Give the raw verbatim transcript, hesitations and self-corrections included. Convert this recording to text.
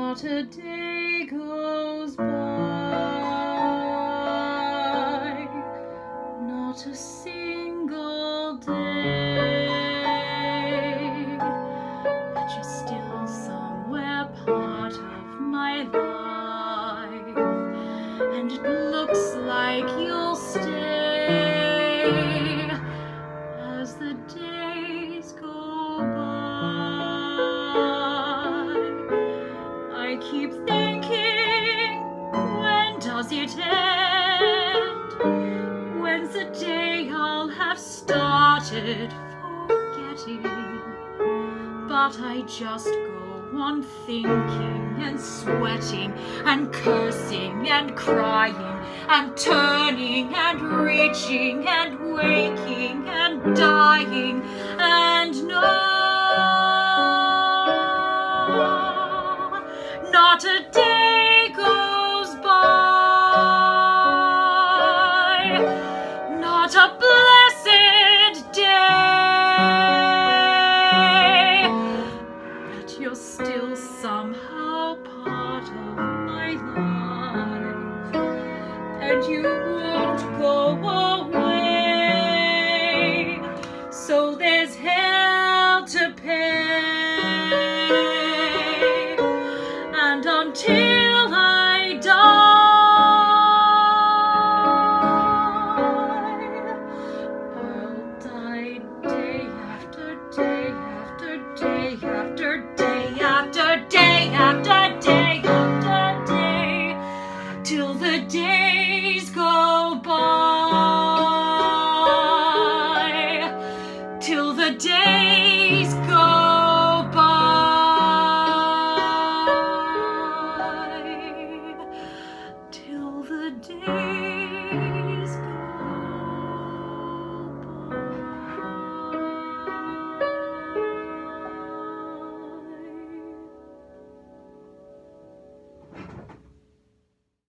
Not a day goes by, not a single day, but you're still somewhere part of my life, and it looks like you'll stay as the days go by. I keep thinking, when does it end? When's the day I'll have started forgetting? But I just go on thinking and sweating and cursing and crying and turning and reaching and waking and dying, and no, not a day goes by, not a blessed day, but you're still somehow part of my life, and you won't go away, so there's hell to pay. And until I die, I'll die day after day after day after day after day after day after day, till the days go by, till the day